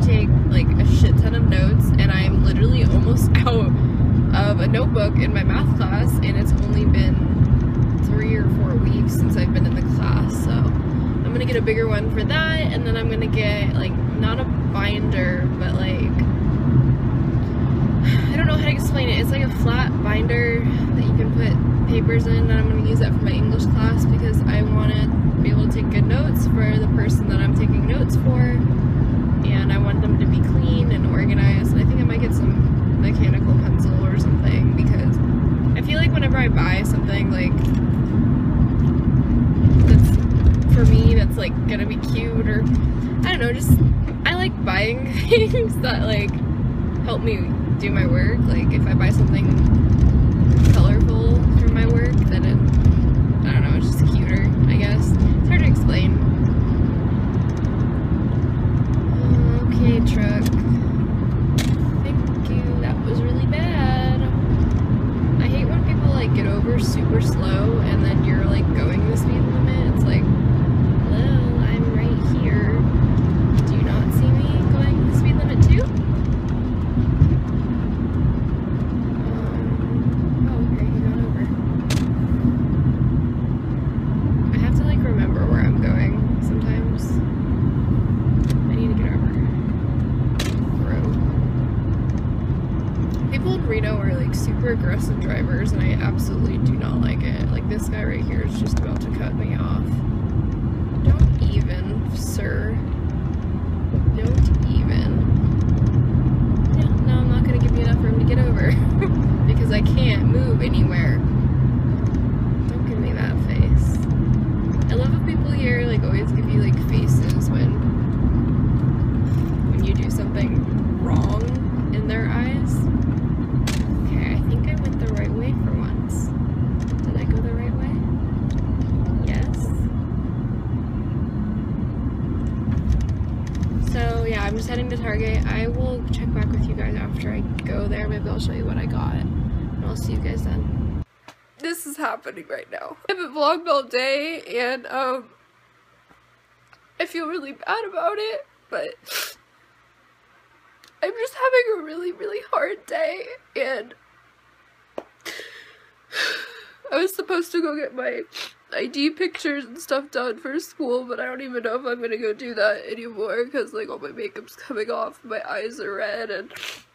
take like a shit ton of notes, and I'm literally almost out of a notebook in my math class, and it's only been 3 or 4 weeks since I've been in the class, so I'm gonna get a bigger one for that, and then I'm gonna get like, not a binder, but like, I don't know how to explain it. It's like a flat binder that you can put papers in, and I'm gonna use that for my English class because I want to be able to take good notes for the person that I'm taking notes for, and I want them to be clean and organized. And I think I might get some mechanical pencil or something, because I feel like whenever I buy something like that's for me, that's like gonna be cute, or I don't know, just I like buying things that like help me do my work. Like if I buy something colorful for my work, then I don't know, it's just cuter, I guess. It's hard to explain. Okay, truck. Thank you. That was really bad. I hate when people like get over super slow and then you're like going the speed limit. It's like, hello, I'm right here. Do you not see me going the speed limit too? Oh, okay, you got over. I have to like remember where I'm going sometimes. I need to get over. People in Reno are like super aggressive drivers, and I absolutely do not like it. Like this guy right here is just about to cut me off. Don't even, sir. Don't even. Yeah, no, I'm not gonna give you enough room to get over because I can't move anywhere. Don't give me that face. I love how people here like always give you like faces when you do something wrong in their eyes. Okay, I think I went the right way for once. Did I go the right way? Yes. So yeah, I'm just heading to Target. I will check back with you guys after I go there. Maybe I'll show you what I got. And I'll see you guys then. This is happening right now. I haven't vlogged all day, and I feel really bad about it, but I'm just having a really, really hard day, and I was supposed to go get my ID pictures and stuff done for school, but I don't even know if I'm gonna go do that anymore because like all my makeup's coming off, my eyes are red, and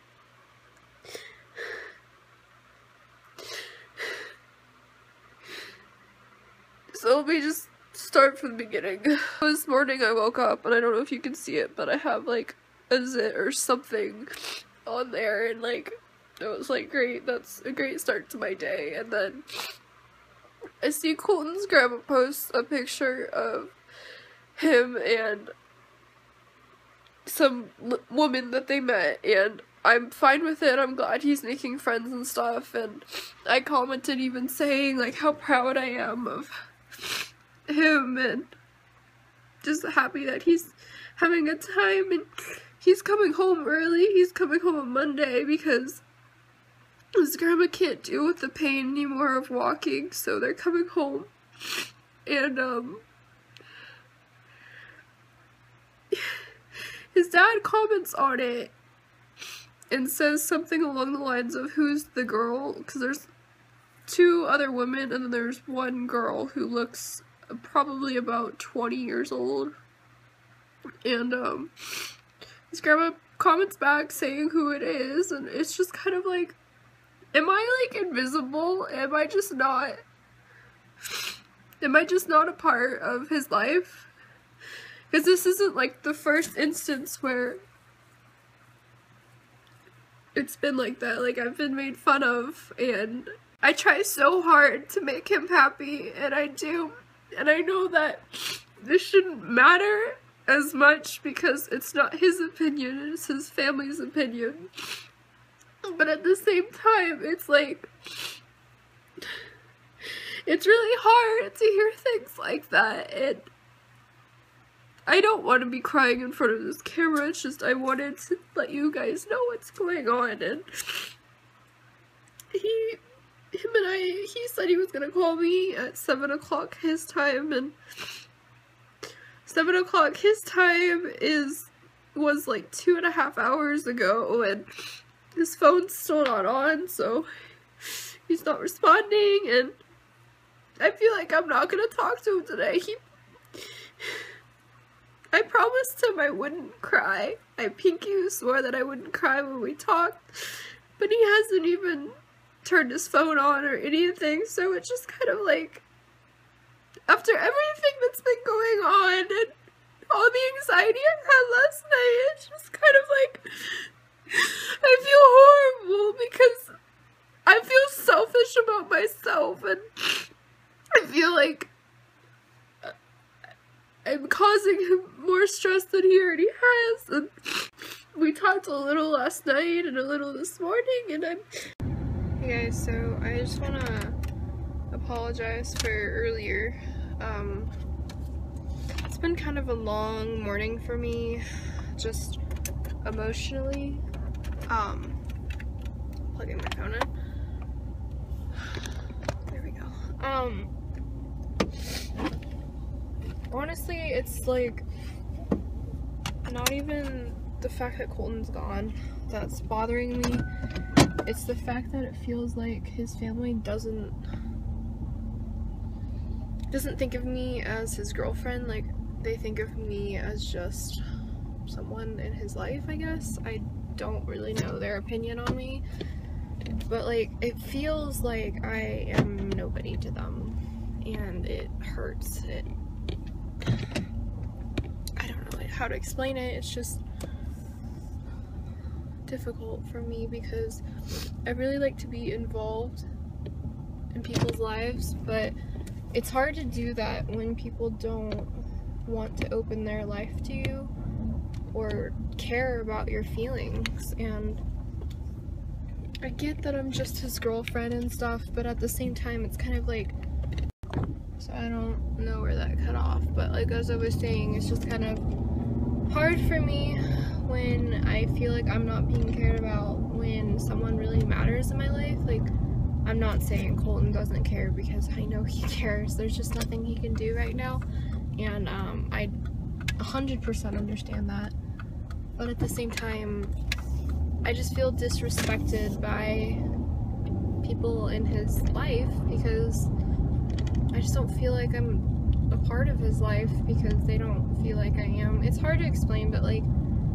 so let me just start from the beginning. This morning I woke up, and I don't know if you can see it, but I have like a zit or something on there, and like it was like, great, that's a great start to my day. And then I see Colton's grandma post a picture of him and some woman that they met, and I'm fine with it. I'm glad he's making friends and stuff, and I commented even saying like how proud I am of him and just happy that he's having a time, and he's coming home early. He's coming home on Monday because his grandma can't deal with the pain anymore of walking, so they're coming home. And his dad comments on it and says something along the lines of, who's the girl? Because there's 2 other women and then there's one girl who looks probably about 20 years old. And his grandma comments back saying who it is, and it's just kind of like, am I like invisible? Am I just not a part of his life? Because this isn't like the first instance where it's been like that. Like, I've been made fun of, and I try so hard to make him happy, and I do. And I know that this shouldn't matter as much because it's not his opinion, it's his family's opinion. But at the same time, it's like, it's really hard to hear things like that, and I don't want to be crying in front of this camera. It's just I wanted to let you guys know what's going on. And he said he was gonna call me at 7 o'clock his time, and 7 o'clock his time is was like 2.5 hours ago, and his phone's still not on, so he's not responding, and I feel like I'm not gonna talk to him today. I promised him I wouldn't cry. I pinky swore that I wouldn't cry when we talked, but he hasn't even turned his phone on or anything, so it's just kind of like, after everything that's been going on and all the anxiety I had last night, it's just kind of like, I feel horrible because I feel selfish about myself, and I feel like I'm causing him more stress than he already has, and we talked a little last night and a little this morning, and Hey guys, so I just want to apologize for earlier. It's been kind of a long morning for me, just emotionally. Plugging my phone in. There we go. Honestly, it's like not even the fact that Colton's gone that's bothering me. It's the fact that it feels like his family doesn't think of me as his girlfriend. Like, they think of me as just someone in his life, I guess. I don't really know their opinion on me, but like, it feels like I am nobody to them, and it hurts. I don't know how to explain it. It's just difficult for me because I really like to be involved in people's lives, but it's hard to do that when people don't want to open their life to you or care about your feelings. And I get that I'm just his girlfriend and stuff, but at the same time it's kind of like, so I don't know where that cut off, but like as I was saying, it's just kind of hard for me when I feel like I'm not being cared about when someone really matters in my life. Like, I'm not saying Colton doesn't care, because I know he cares. There's just nothing he can do right now, and I 100% understand that. But at the same time, I just feel disrespected by people in his life because I just don't feel like I'm a part of his life because they don't feel like I am. It's hard to explain, but like,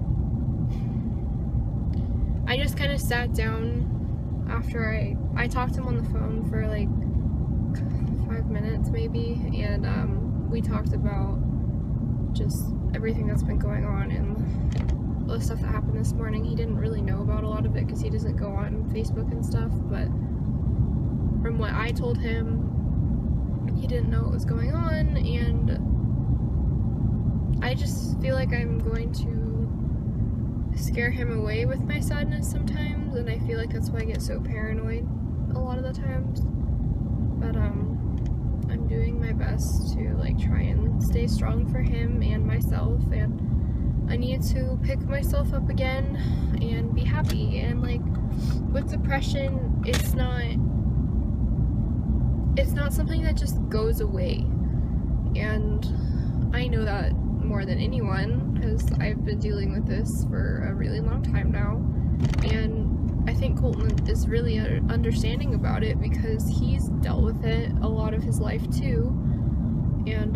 I just kind of sat down after I talked to him on the phone for like 5 minutes maybe, and we talked about just everything that's been going on and all the stuff that happened this morning. He didn't really know about a lot of it because he doesn't go on Facebook and stuff, but from what I told him, he didn't know what was going on, and I just feel like I'm going to scare him away with my sadness sometimes, and I feel like that's why I get so paranoid a lot of the times. But I'm doing my best to like try and stay strong for him and myself, and I need to pick myself up again and be happy. And like, with depression, it's not something that just goes away, and I know that more than anyone because I've been dealing with this for a really long time now, and I think Colton is really understanding about it because he's dealt with it a lot of his life too, and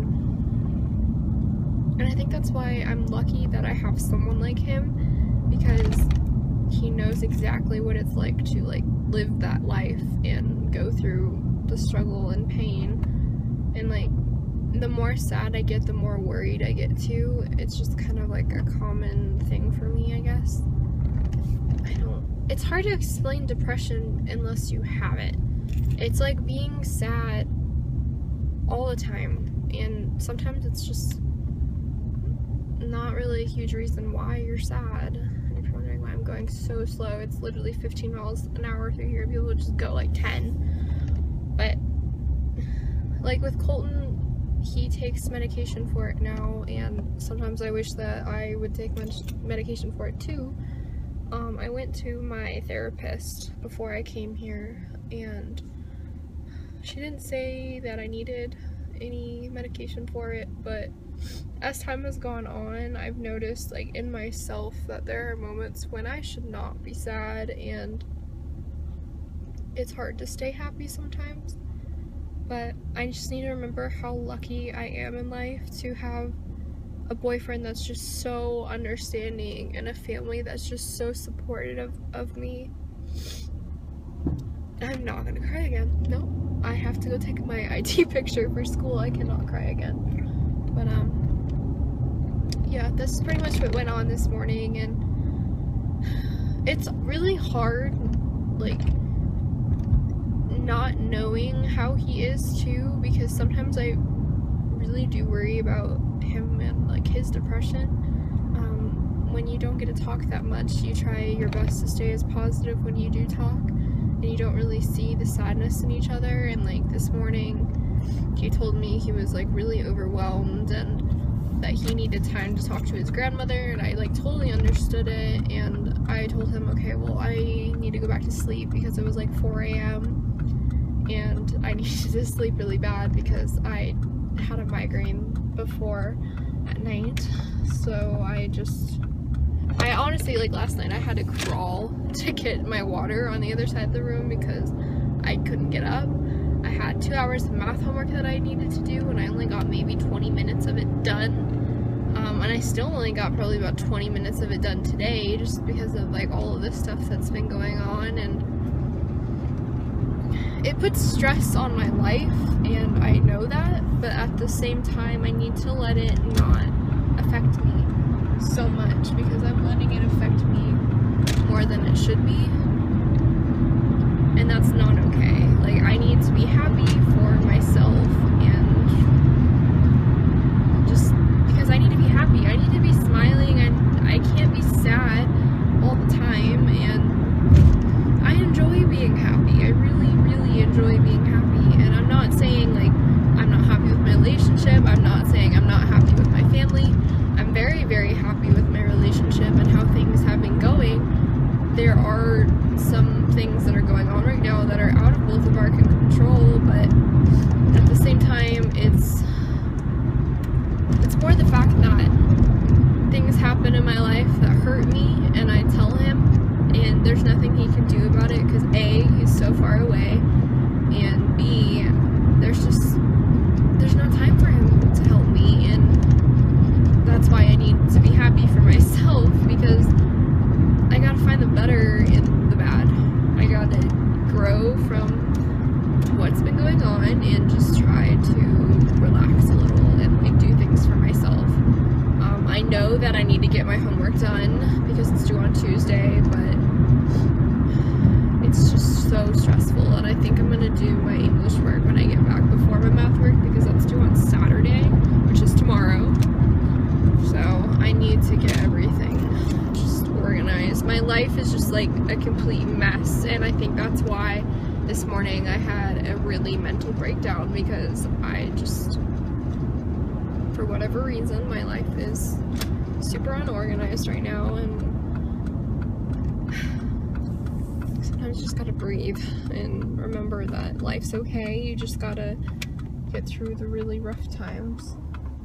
I think that's why I'm lucky that I have someone like him, because he knows exactly what it's like to like live that life and go through the struggle and pain. And like, the more sad I get, the more worried I get too. It's just kind of like a common thing for me, I guess. It's hard to explain depression unless you have it. It's like being sad all the time, and sometimes it's just not really a huge reason why you're sad. And if you're wondering why I'm going so slow, it's literally 15 miles an hour through here. People would just go like 10. But like with Colton, he takes medication for it now, and sometimes I wish that I would take medication for it too. I went to my therapist before I came here, and she didn't say that I needed any medication for it, but as time has gone on, I've noticed, like, in myself that there are moments when I should not be sad, and it's hard to stay happy sometimes. But I just need to remember how lucky I am in life to have a boyfriend that's just so understanding and a family that's just so supportive of me. I'm not gonna cry again. No, I have to go take my ID picture for school. I cannot cry again. But yeah, that's pretty much what went on this morning, and it's really hard, like, not knowing how he is too, because sometimes I really do worry about him and, like, his depression. When you don't get to talk that much, you try your best to stay as positive when you do talk, and you don't really see the sadness in each other. And, like, this morning he told me he was, like, really overwhelmed and that he needed time to talk to his grandmother, and I, like, totally understood it. And I told him, okay, well, I need to go back to sleep because it was like 4 a.m. and I needed to sleep really bad because I had a migraine before at night. So I honestly, like, last night I had to crawl to get my water on the other side of the room because I couldn't get up. I had 2 hours of math homework that I needed to do, and I only got maybe 20 minutes of it done. And I still only got probably about 20 minutes of it done today, just because of, like, all of this stuff that's been going on, and it puts stress on my life, and I know that, but at the same time I need to let it not affect me so much, because I'm letting it affect me more than it should be, and that's not okay. Like, I need to be happy for myself, and just because I need to be happy, I need to be smiling, and I can't be sad all the time, and I enjoy being happy. I really, really enjoy being happy, and I'm not saying, like, I'm not happy with my relationship, I'm not saying I'm not happy with my family. I'm very, very happy with my relationship and how things have been going. There are some things that are going on right now that are out of both of our control, but at the same time, it's more the fact that things happen in my life that hurt me, and I tell him, and there's nothing he can do about it, because A, he's so far away, and B, there's no time for him to help me, and that's why I need to be happy for myself, because I gotta find the better in the bad. I gotta grow from what's been going on and just try to relax a little and, like, do things for myself. I know that I need to get my homework done because it's due on Tuesday, but it's just so stressful, and I think I'm gonna do my English work when I get back before my math work, because that's due on Saturday, which is tomorrow. So I need to get everything just organized. My life is just, like, a complete mess, and I think that's why this morning I had a really mental breakdown, because I just, for whatever reason, my life is super unorganized right now, and sometimes you just gotta breathe and remember that life's okay. You just gotta get through the really rough times.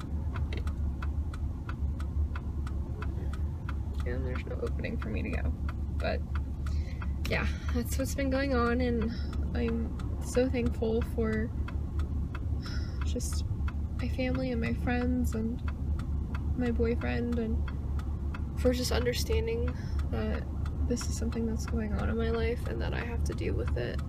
And there's no opening for me to go, but yeah, that's what's been going on, and I'm so thankful for just my family and my friends and my boyfriend, and for just understanding that this is something that's going on in my life and that I have to deal with it.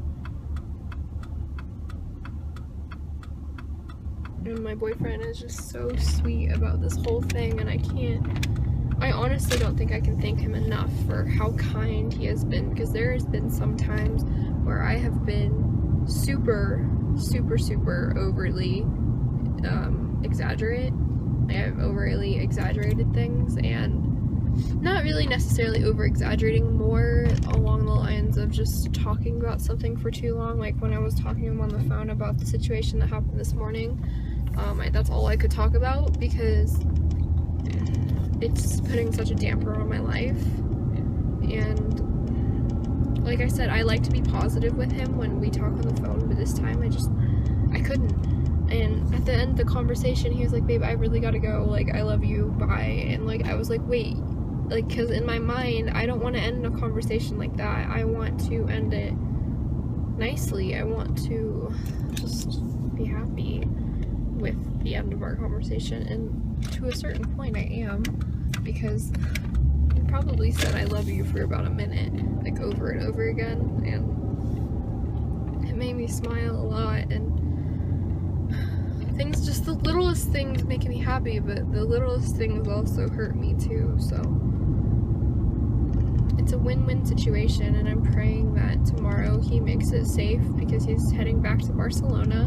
And my boyfriend is just so sweet about this whole thing, and I honestly don't think I can thank him enough for how kind he has been, because there has been some times where I have been super, super, super overly exaggerate. I have overly exaggerated things, and not really necessarily over exaggerating, more along the lines of just talking about something for too long. Like when I was talking to him on the phone about the situation that happened this morning, that's all I could talk about, because it's putting such a damper on my life. And like I said, I like to be positive with him when we talk on the phone, but this time I couldn't. And at the end of the conversation, he was like, babe, I really gotta go, like, I love you, bye. And like, I was like, wait, like, because in my mind, I don't want to end a conversation like that. I want to end it nicely. I want to just be happy with the end of our conversation, and to a certain point I am, because he probably said I love you for about a minute, like, over and over again, and it made me smile a lot. And things, just the littlest things make me happy, but the littlest things also hurt me too, so it's a win-win situation. And I'm praying that tomorrow he makes it safe, because he's heading back to Barcelona.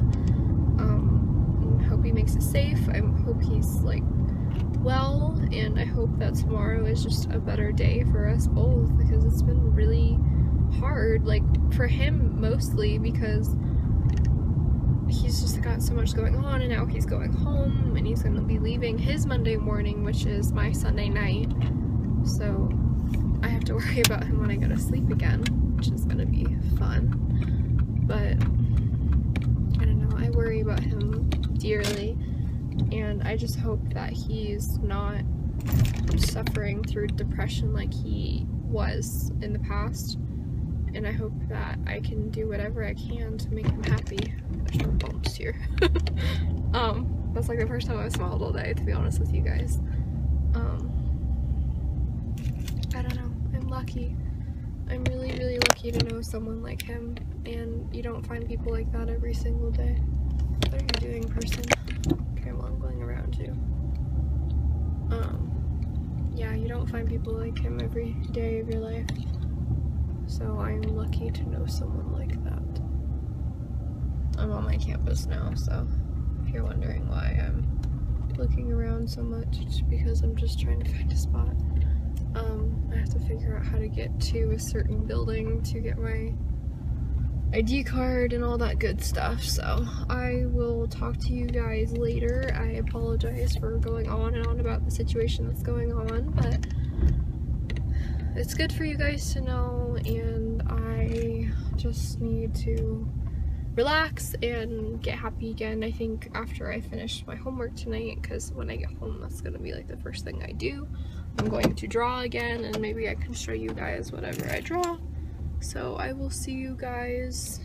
I hope he makes it safe. I hope he's, like, well, and I hope that tomorrow is just a better day for us both, because it's been really hard, like, for him mostly, because he's just got so much going on, and now he's going home, and he's going to be leaving his Monday morning, which is my Sunday night, so I have to worry about him when I go to sleep again, which is going to be fun. But I don't know, I worry about him dearly, and I just hope that he's not suffering through depression like he was in the past, and I hope that I can do whatever I can to make him happy. There's no bumps here. That's like the first time I've smiled all day, to be honest with you guys. I don't know, I'm lucky. I'm really, really lucky to know someone like him, and you don't find people like that every single day. What are you doing, person? Okay, well, I'm going around you. Yeah, you don't find people like him every day of your life. So I'm lucky to know someone like that. I'm on my campus now, so if you're wondering why I'm looking around so much, it's because I'm just trying to find a spot. I have to figure out how to get to a certain building to get my ID card and all that good stuff, so I will talk to you guys later. I apologize for going on and on about the situation that's going on, but it's good for you guys to know, and I just need to relax and get happy again, I think, after I finish my homework tonight, because when I get home, that's gonna be like the first thing I do. I'm going to draw again, and maybe I can show you guys whatever I draw. So I will see you guys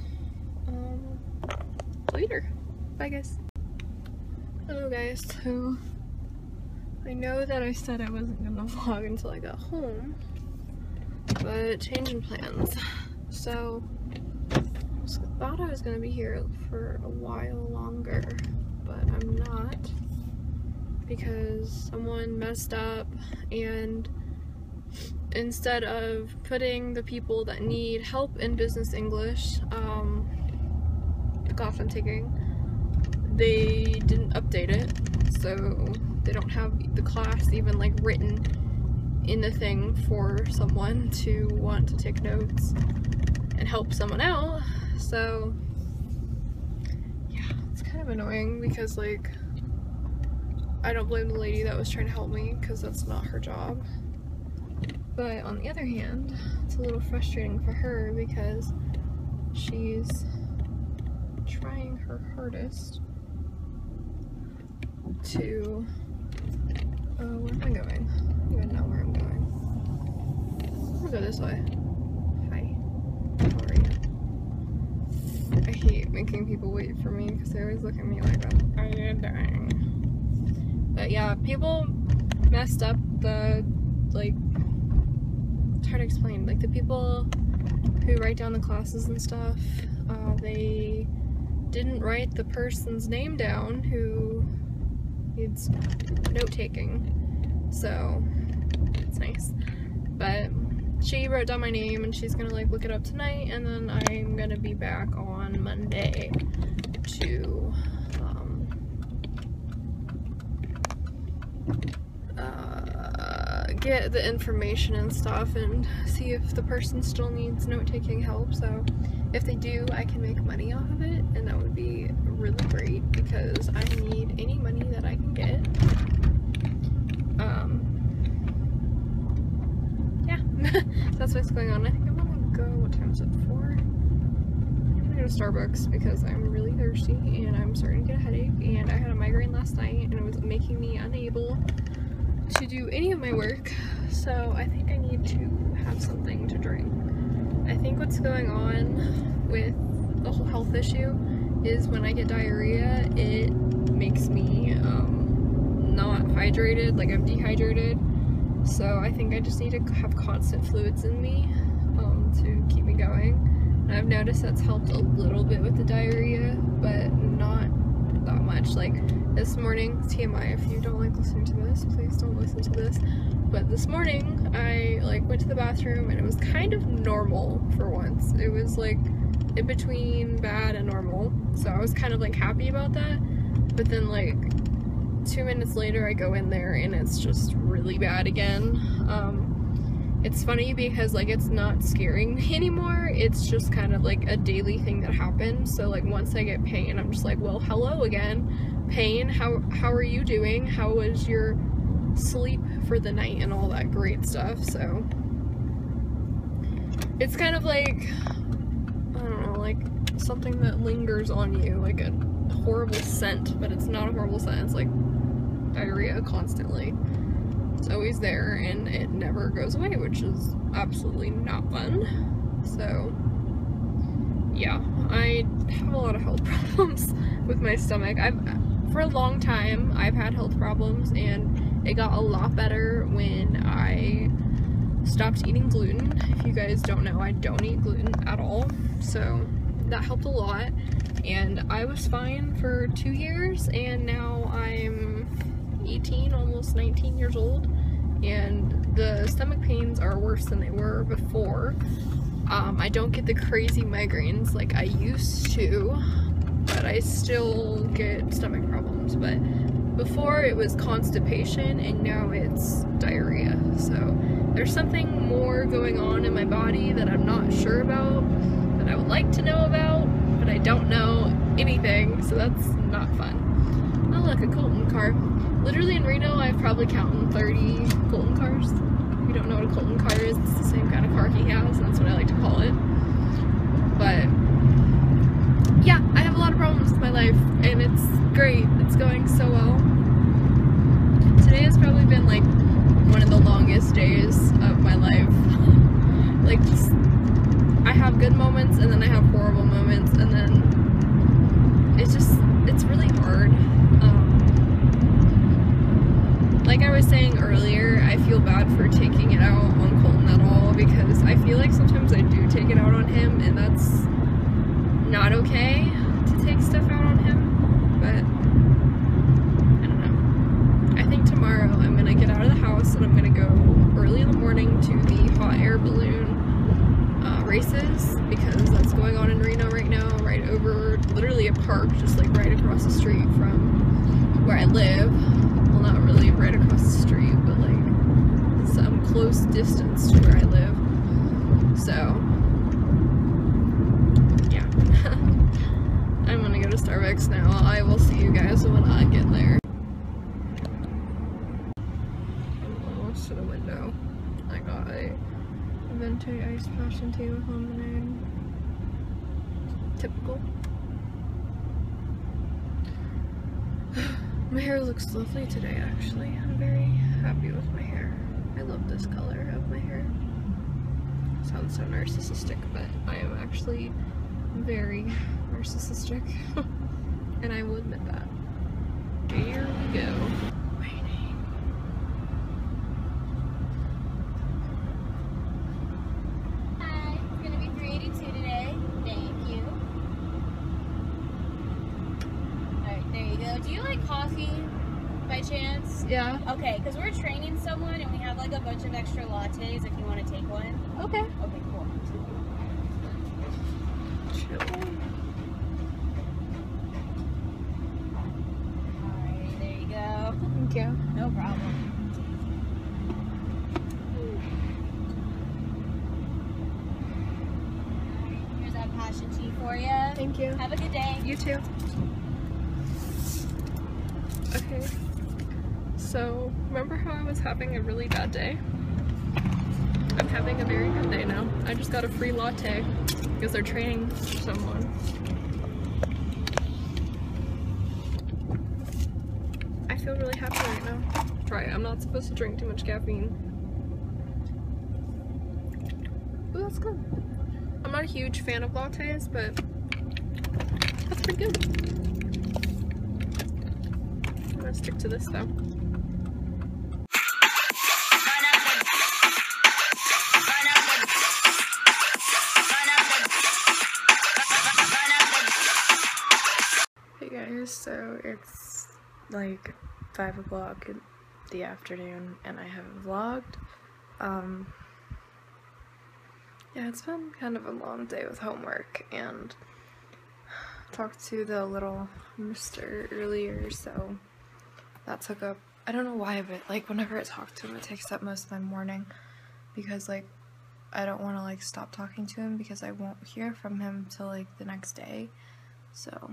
later. Bye, guys. Hello, guys. So I know that I said I wasn't gonna vlog until I got home, but changing plans. So I thought I was gonna be here for a while longer, but I'm not, because someone messed up, and instead of putting the people that need help in business English, the class I'm taking, they didn't update it, so they don't have the class even like written in the thing for someone to want to take notes and help someone out. So yeah, it's kind of annoying, because like, I don't blame the lady that was trying to help me, because that's not her job. But on the other hand, it's a little frustrating for her, because she's trying her hardest to, where am I going? I don't even know where I'm going. I'm gonna go this way. Hi. How are you? I hate making people wait for me, because they always look at me like, are you dying? But yeah, people messed up the, like, it's hard to explain, like the people who write down the classes and stuff, they didn't write the person's name down who needs note-taking, so it's nice. But she wrote down my name, and she's gonna like look it up tonight, and then I'm gonna be back on Monday to get the information and stuff, and see if the person still needs note-taking help. So if they do, I can make money off of it, and that would be really great, because I need any money that I can get. Yeah, that's what's going on. I think I'm gonna go, what time is it, 4? I'm gonna go to Starbucks because I'm really thirsty and I'm starting to get a headache, and I had a migraine last night and it was making me unable to do any of my work, so I think I need to have something to drink. I think what's going on with the whole health issue is when I get diarrhea, it makes me not hydrated, like I'm dehydrated. So I think I just need to have constant fluids in me to keep me going. And I've noticed that's helped a little bit with the diarrhea, but not that much. Like this morning, TMI, if you don't like listening to this, please don't listen to this. But this morning, I like went to the bathroom and it was kind of normal for once. It was like in between bad and normal. So I was kind of like happy about that. But then like 2 minutes later I go in there and it's just really bad again. It's funny because like it's not scaring me anymore, it's just kind of like a daily thing that happens. So like once I get pain, I'm just like, well, hello again, pain, how are you doing? How was your sleep for the night and all that great stuff? So it's kind of like, I don't know, like something that lingers on you, like a horrible scent, but it's not a horrible scent. It's like diarrhea constantly. It's always there and it never goes away, which is absolutely not fun. So yeah, I have a lot of health problems with my stomach. For a long time I've had health problems, and it got a lot better when I stopped eating gluten. If you guys don't know, I don't eat gluten at all, so that helped a lot. And I was fine for 2 years, and now I'm 18, almost 19 years old, and the stomach pains are worse than they were before. I don't get the crazy migraines like I used to, but I still get stomach problems. But before it was constipation, and now it's diarrhea. So there's something more going on in my body that I'm not sure about, that I would like to know about, but I don't know anything, so that's not fun. Oh look, a Colton car. Literally in Reno, I've probably counted 30 Colton cars. If you don't know what a Colton car is, it's the same kind of car he has, that's what I like to call it. But yeah, I have a lot of problems with my life, and it's great. It's going so well. Today has probably been like one of the longest days of my life. Like, just, I have good moments and then I have horrible moments, and then it's really hard. Like I was saying earlier, I feel bad for taking it out on Colton at all, because I feel like sometimes I do take it out on him, and that's not okay to take stuff out on him. But I don't know. I think tomorrow I'm gonna get out of the house and I'm gonna go early in the morning to the hot air balloon races, because that's going on in Reno right now, right over literally a park just like right across the street from where I live. Well, not really right across the street, but like some close distance to where I live. So yeah. I'm gonna go to Starbucks now. I will see you guys when I get there. I'm almost to the window. I got a venti iced passion tea with lemonade. Typical. My hair looks lovely today, actually. I'm very happy with my hair. I love this color of my hair. Sounds so narcissistic, but I am actually very narcissistic. And I will admit that. Here we go. Waiting. Hi, it's gonna be 382 today. Thank you. Alright, there you go. Do you like coffee by chance? Yeah. Okay, because we're training someone and we have like a bunch of extra lattes if you want to take one. Okay. Okay, cool. Chill. Alright, there you go. Thank you. No problem. Alright, here's our passion tea for you. Thank you. Have a good day. You too. Okay. So, remember how I was having a really bad day? I'm having a very good day now. I just got a free latte because they're training someone. I feel really happy right now. Try it. I'm not supposed to drink too much caffeine. Ooh, that's good. I'm not a huge fan of lattes, but that's pretty good. I'm gonna stick to this though. Hey guys, so it's like 5 o'clock in the afternoon and I haven't vlogged. Yeah, it's been kind of a long day with homework, and talked to the little mister earlier, so that took up, I don't know why, but like whenever I talk to him it takes up most of my morning, because like I don't want to like stop talking to him because I won't hear from him till like the next day. So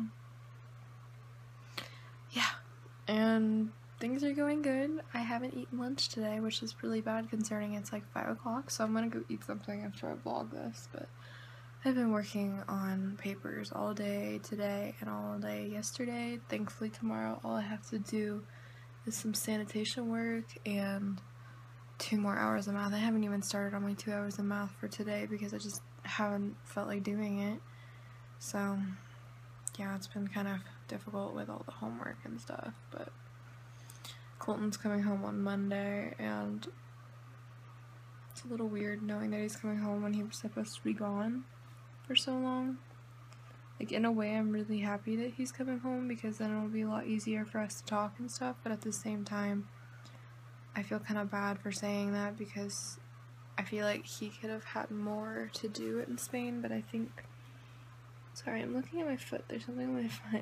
yeah, and things are going good. I haven't eaten lunch today, which is really bad considering it's like 5 o'clock, so I'm gonna go eat something after I vlog this. But I've been working on papers all day today and all day yesterday. Thankfully tomorrow all I have to do is some sanitation work and 2 more hours of math. I haven't even started on my 2 hours of math for today because I just haven't felt like doing it. So yeah, it's been kind of difficult with all the homework and stuff, but Colton's coming home on Monday, and it's a little weird knowing that he's coming home when he was supposed to be gone for so long. Like, in a way, I'm really happy that he's coming home because then it'll be a lot easier for us to talk and stuff, but at the same time, I feel kind of bad for saying that because I feel like he could have had more to do in Spain, but I think... Sorry, I'm looking at my foot. There's something on my foot.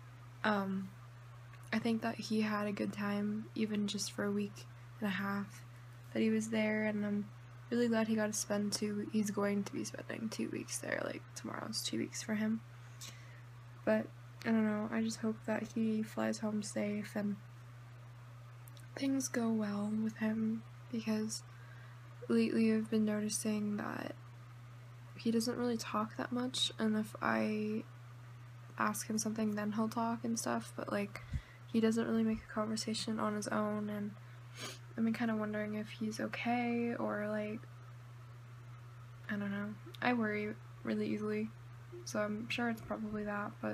I think that he had a good time, even just for a week and a half that he was there, and I'm really glad he got to spend he's going to be spending 2 weeks there. Like, tomorrow's 2 weeks for him. But, I don't know, I just hope that he flies home safe and things go well with him, because lately I've been noticing that he doesn't really talk that much, and if I ask him something then he'll talk and stuff, but like he doesn't really make a conversation on his own, and I've been kind of wondering if he's okay, or like, I don't know. I worry really easily, so I'm sure it's probably that, but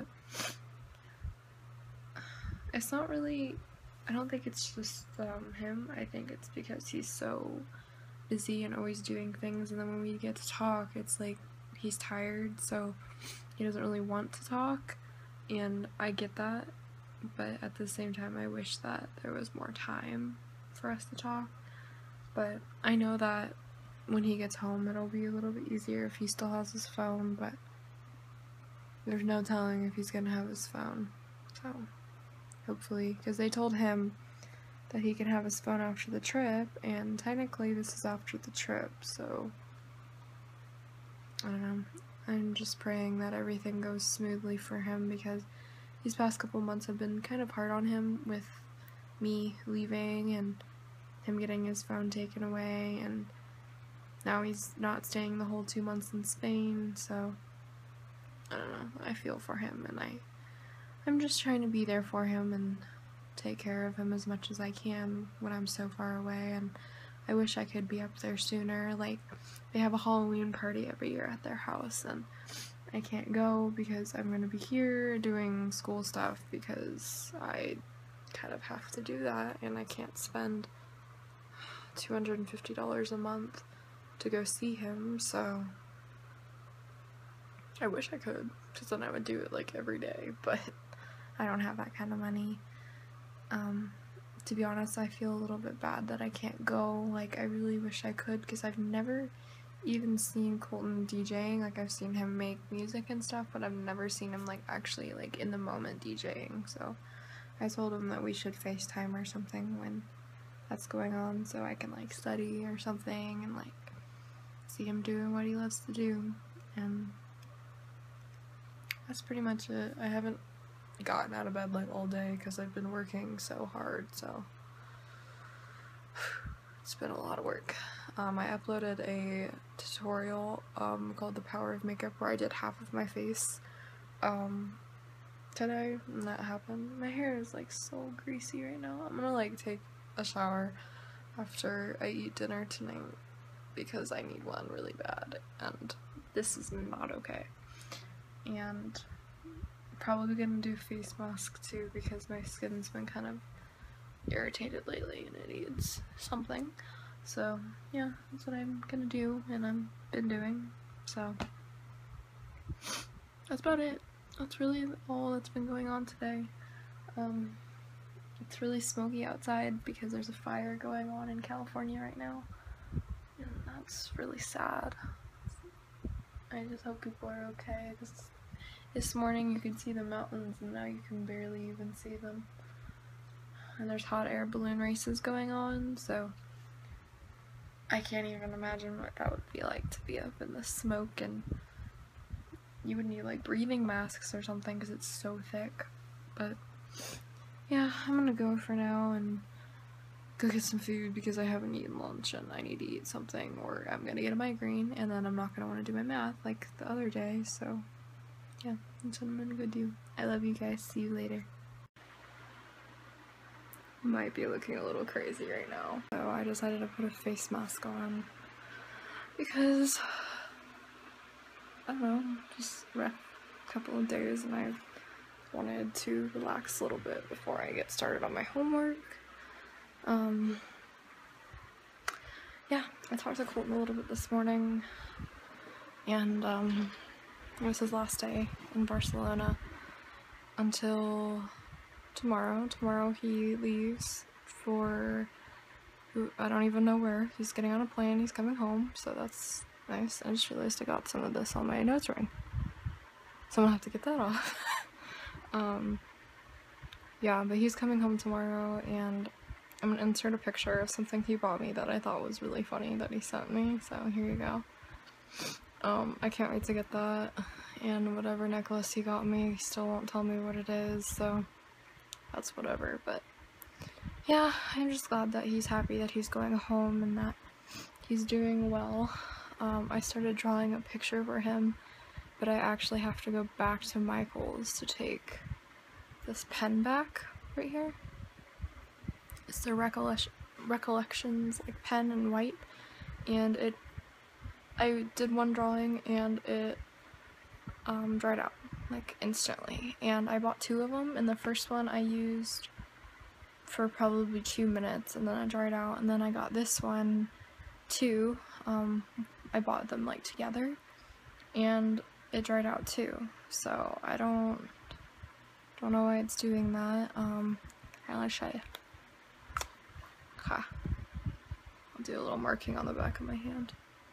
it's not really, I don't think it's just him. I think it's because he's so busy and always doing things, and then when we get to talk, it's like he's tired, so he doesn't really want to talk, and I get that, but at the same time I wish that there was more time for us to talk. But I know that when he gets home it'll be a little bit easier if he still has his phone, but there's no telling if he's gonna have his phone, so hopefully, because they told him that he can have his phone after the trip, and technically this is after the trip, so I don't know. I'm just praying that everything goes smoothly for him, because these past couple months have been kind of hard on him with me leaving and him getting his phone taken away, and now he's not staying the whole 2 months in Spain, so I don't know. I feel for him, and I'm just trying to be there for him and take care of him as much as I can when I'm so far away, and I wish I could be up there sooner. Like, they have a Halloween party every year at their house, and I can't go because I'm going to be here doing school stuff, because I kind of have to do that, and I can't spend $250 a month to go see him, so I wish I could, because then I would do it like every day, but I don't have that kind of money. To be honest, I feel a little bit bad that I can't go. Like, I really wish I could, because I've never even seen Colton DJing. Like, I've seen him make music and stuff, but I've never seen him, like, actually, like, in the moment DJing. So I told him that we should FaceTime or something when that's going on, so I can, like, study or something and, like, see him doing what he loves to do. And that's pretty much it. I haven't gotten out of bed like all day because I've been working so hard, so it's been a lot of work. I uploaded a tutorial called The Power of Makeup where I did half of my face today, and that happened. My hair is like so greasy right now. I'm gonna like take a shower after I eat dinner tonight because I need one really bad, and this is not okay. And probably gonna do face mask too because my skin's been kind of irritated lately and it needs something. So yeah, that's what I'm gonna do and I've been doing. So that's about it. That's really all that's been going on today. It's really smoky outside because there's a fire going on in California right now, and that's really sad. I just hope people are okay, because this morning you could see the mountains and now you can barely even see them. And there's hot air balloon races going on, so I can't even imagine what that would be like to be up in the smoke, and you would need like breathing masks or something because it's so thick. But yeah, I'm gonna go for now and go get some food because I haven't eaten lunch and I need to eat something or I'm gonna get a migraine and then I'm not gonna want to do my math like the other day. So yeah, that's what I'm gonna go do. I love you guys. See you later. Might be looking a little crazy right now. So I decided to put a face mask on because I don't know, just a couple of days and I wanted to relax a little bit before I get started on my homework. Yeah, I talked to Colton a little bit this morning, and it was his last day in Barcelona until tomorrow. Tomorrow he leaves for, I don't even know where. He's getting on a plane, he's coming home, so that's nice. I just realized I got some of this on my nose ring, so I'm gonna have to get that off. Yeah, but he's coming home tomorrow, and I'm gonna insert a picture of something he bought me that I thought was really funny that he sent me, so here you go. I can't wait to get that, and whatever necklace he got me, he still won't tell me what it is, so that's whatever. But yeah, I'm just glad that he's happy that he's going home and that he's doing well. I started drawing a picture for him, but I actually have to go back to Michael's to take this pen back right here. It's the Recollections like pen and white, and I did one drawing and it dried out like instantly, and I bought 2 of them, and the first one I used for probably 2 minutes and then it dried out, and then I got this one too. I bought them like together and it dried out too, so I don't know why it's doing that. I'll show you. Okay. I'll do a little marking on the back of my hand.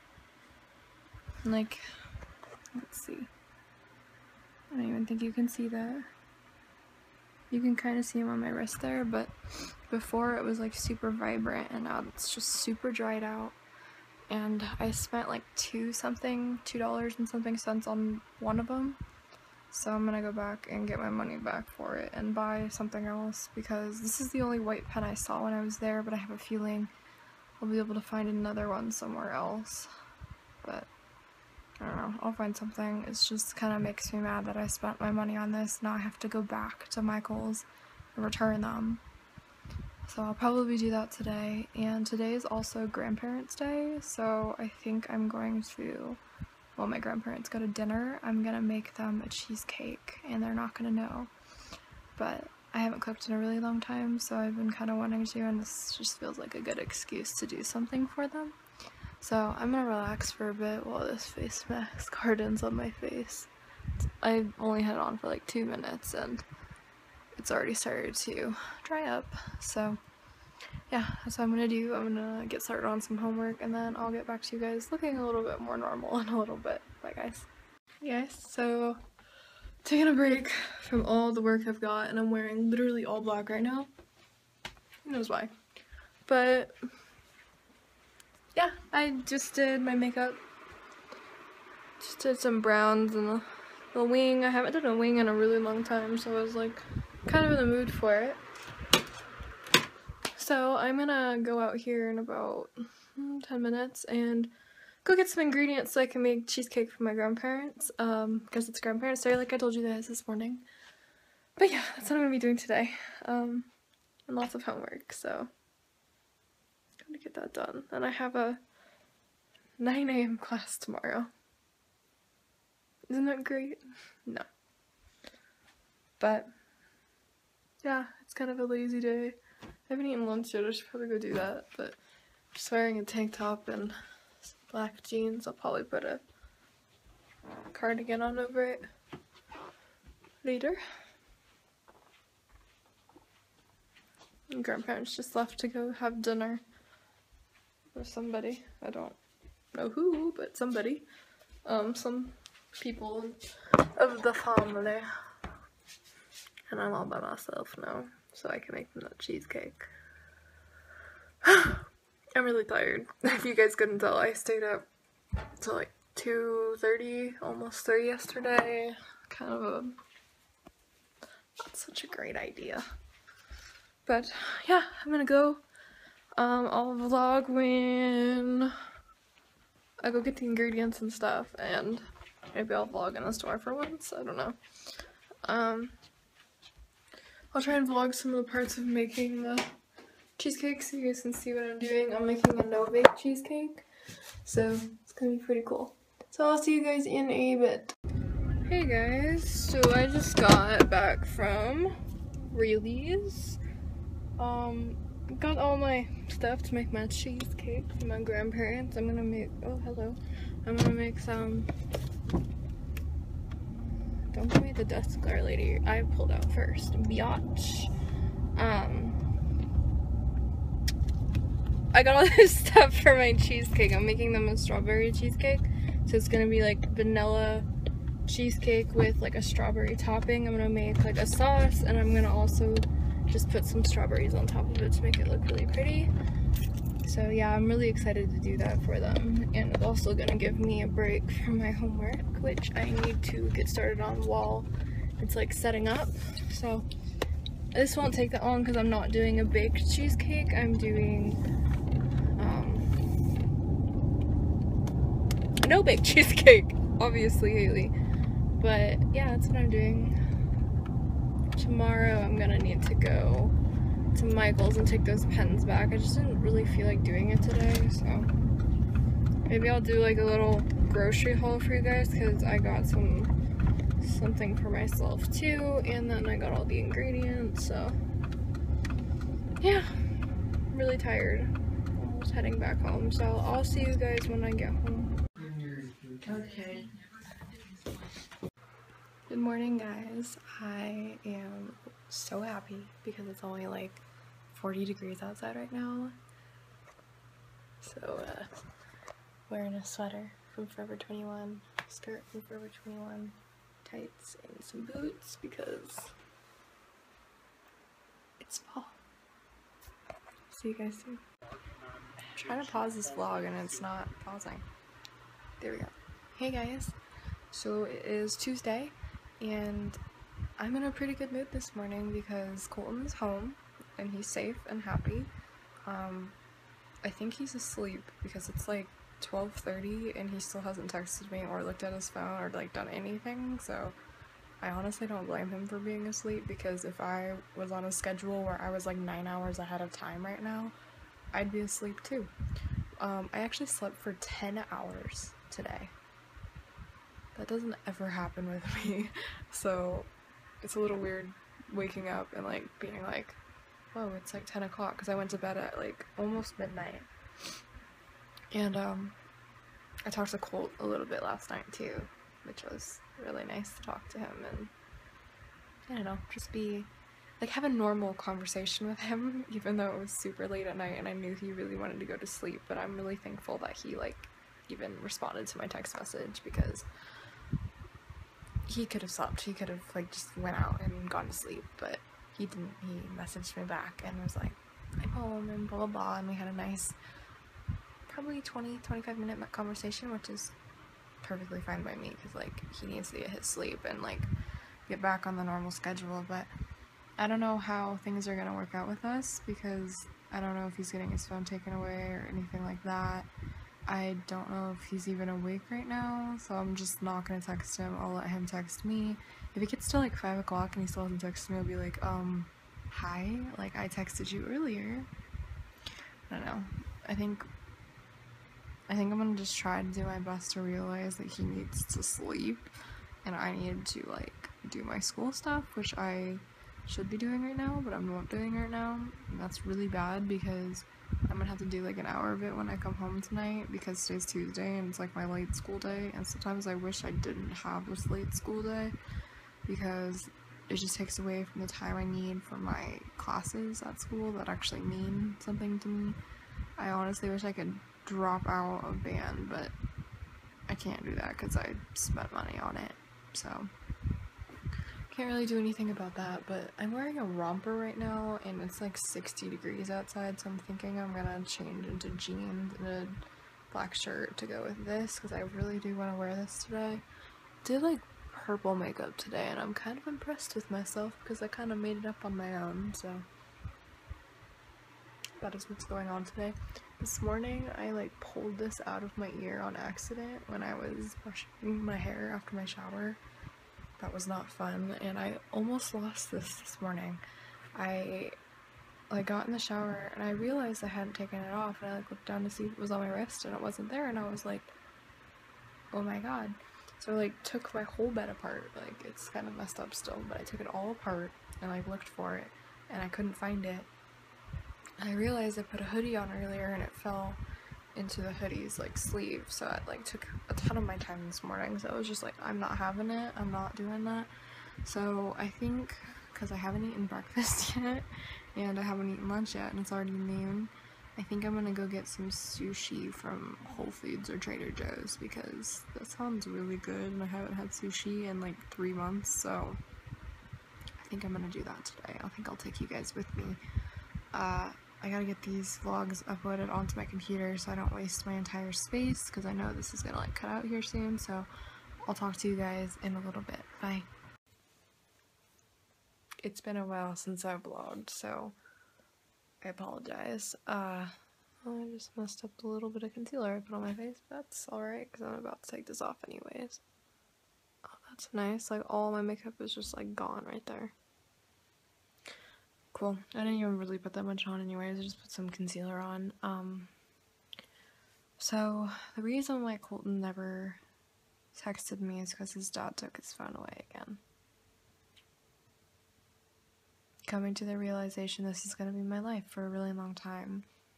Like, let's see. I don't even think you can see that. You can kind of see them on my wrist there, but before it was like super vibrant and now it's just super dried out. And I spent like $2 and something cents on one of them. So I'm gonna go back and get my money back for it and buy something else, because this is the only white pen I saw when I was there, but I have a feeling I'll be able to find another one somewhere else. But I don't know, I'll find something. It's just kind of makes me mad that I spent my money on this. Now I have to go back to Michael's and return them. So I'll probably do that today. And today is also Grandparents' Day, so I think I'm going to, while my grandparents go to dinner, I'm gonna make them a cheesecake, and they're not gonna know. But I haven't cooked in a really long time, so I've been kind of wanting to, and this just feels like a good excuse to do something for them. So I'm gonna relax for a bit while this face mask hardens on my face. I only had it on for like 2 minutes, and it's already started to dry up. So yeah, that's what I'm gonna do. I'm gonna get started on some homework, and then I'll get back to you guys looking a little bit more normal in a little bit. Bye guys. Yes, so taking a break from all the work I've got, and I'm wearing literally all black right now. Who knows why? But yeah, I just did my makeup. Just did some browns and the wing. I haven't done a wing in a really long time, so I was like kind of in the mood for it. So I'm gonna go out here in about 10 minutes and go get some ingredients so I can make cheesecake for my grandparents, because it's grandparents' day like I told you guys this morning. But yeah, that's what I'm gonna be doing today, and lots of homework, so gotta get that done. And I have a 9 a.m. class tomorrow. Isn't that great? No. But yeah, it's kind of a lazy day. I haven't eaten lunch yet, I should probably go do that, but just wearing a tank top and black jeans. I'll probably put a cardigan on over it later. And grandparents just left to go have dinner with somebody. I don't know who, but somebody. Some people of the family. And I'm all by myself now, so I can make them that cheesecake. I'm really tired. If you guys couldn't tell, I stayed up till like 2:30, almost 3 yesterday. Kind of a not such a great idea. But yeah, I'm gonna go. I'll vlog when I go get the ingredients and stuff, and maybe I'll vlog in the store for once. I don't know. I'll try and vlog some of the parts of making the cheesecake so you guys can see what I'm doing. I'm making a no-bake cheesecake, so it's gonna be pretty cool. So I'll see you guys in a bit. Hey guys, so I just got back from Realy's. Got all my stuff to make my cheesecake for my grandparents. I'm gonna make, oh hello, I'm gonna make some, don't give me the desk glare lady, I pulled out first, biatch. I got all this stuff for my cheesecake. I'm making them a strawberry cheesecake, so it's gonna be like vanilla cheesecake with like a strawberry topping. I'm gonna make like a sauce, and I'm gonna also just put some strawberries on top of it to make it look really pretty. So yeah, I'm really excited to do that for them, and it's also gonna give me a break from my homework, which I need to get started on while it's like setting up. So this won't take that long because I'm not doing a baked cheesecake. I'm doing no baked cheesecake, obviously, Haley. But yeah, that's what I'm doing. Tomorrow I'm gonna need to go to Michael's and take those pens back. I just didn't really feel like doing it today, so maybe I'll do like a little grocery haul for you guys, because I got something for myself too, and then I got all the ingredients. So yeah, I'm really tired. Almost heading back home, so I'll see you guys when I get home. Okay. Good morning, guys. I am so happy because it's only like 40 degrees outside right now. So, wearing a sweater from Forever 21, skirt from Forever 21, tights, and some boots because it's fall. See you guys soon. I'm trying to pause this vlog and it's not pausing. There we go. Hey guys. So it is Tuesday, and I'm in a pretty good mood this morning because Colton is home and he's safe and happy. I think he's asleep because it's like 12:30 and he still hasn't texted me or looked at his phone or like done anything, so I honestly don't blame him for being asleep, because if I was on a schedule where I was like 9 hours ahead of time right now, I'd be asleep too. I actually slept for 10 hours today. That doesn't ever happen with me, so it's a little weird waking up and like being like, whoa, it's like 10 o'clock, because I went to bed at like almost midnight. And I talked to Colt a little bit last night too, which was really nice to talk to him and, I don't know, just be like, have a normal conversation with him, even though it was super late at night and I knew he really wanted to go to sleep. But I'm really thankful that he like even responded to my text message, because he could have slept, he could have like just went out and gone to sleep, but he didn't. He messaged me back and was like, I'm home and blah blah blah, and we had a nice probably 20-25 minute conversation, which is perfectly fine by me, because like he needs to get his sleep and like get back on the normal schedule. But I don't know how things are gonna work out with us, because I don't know if he's getting his phone taken away or anything like that. I don't know if he's even awake right now, so I'm just not gonna text him. I'll let him text me. If it gets to like 5 o'clock and he still hasn't texted me, I'll be like, hi, like I texted you earlier. I don't know. I think I'm gonna just try to do my best to realize that he needs to sleep and I need to like do my school stuff, which I should be doing right now, but I'm not doing right now. And that's really bad because I'm gonna have to do like an hour of it when I come home tonight because today's Tuesday and it's like my late school day, and sometimes I wish I didn't have this late school day because it just takes away from the time I need for my classes at school that actually mean something to me. I honestly wish I could drop out of band, but I can't do that because I spent money on it, so can't really do anything about that. But I'm wearing a romper right now and it's like 60 degrees outside, so I'm thinking I'm gonna change into jeans and a black shirt to go with this because I really do want to wear this today. Did like purple makeup today and I'm kind of impressed with myself because I kind of made it up on my own, so that is what's going on today. This morning I like pulled this out of my ear on accident when I was brushing my hair after my shower. That was not fun, and I almost lost this morning. I like got in the shower and I realized I hadn't taken it off, and I like looked down to see if it was on my wrist and it wasn't there, and I was like, oh my god. So I like took my whole bed apart. Like it's kind of messed up still, but I took it all apart and like looked for it and I couldn't find it. And I realized I put a hoodie on earlier and it fell into the hoodie's like sleeve, so it like took a ton of my time this morning. So I was just like, I'm not having it, I'm not doing that. So I think because I haven't eaten breakfast yet and I haven't eaten lunch yet and it's already noon, I think I'm gonna go get some sushi from Whole Foods or Trader Joe's because that sounds really good and I haven't had sushi in like 3 months, so I think I'm gonna do that today. I think I'll take you guys with me. I gotta get these vlogs uploaded onto my computer so I don't waste my entire space because I know this is gonna like cut out here soon, so I'll talk to you guys in a little bit. Bye. It's been a while since I've vlogged, so I apologize. I just messed up a little bit of concealer I put on my face, but that's alright because I'm about to take this off anyways. Oh, that's nice. Like all my makeup is just like gone right there. Cool. I didn't even really put that much on anyways, I just put some concealer on. So the reason why Colton never texted me is because his dad took his phone away again. Coming to the realization this is going to be my life for a really long time.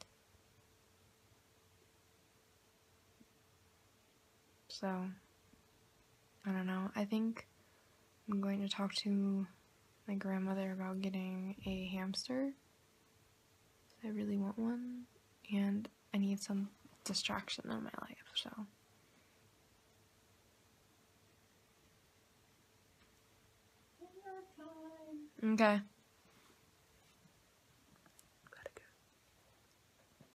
So, I don't know. I think I'm going to talk to my grandmother about getting a hamster. I really want one, and I need some distraction in my life, so. Okay.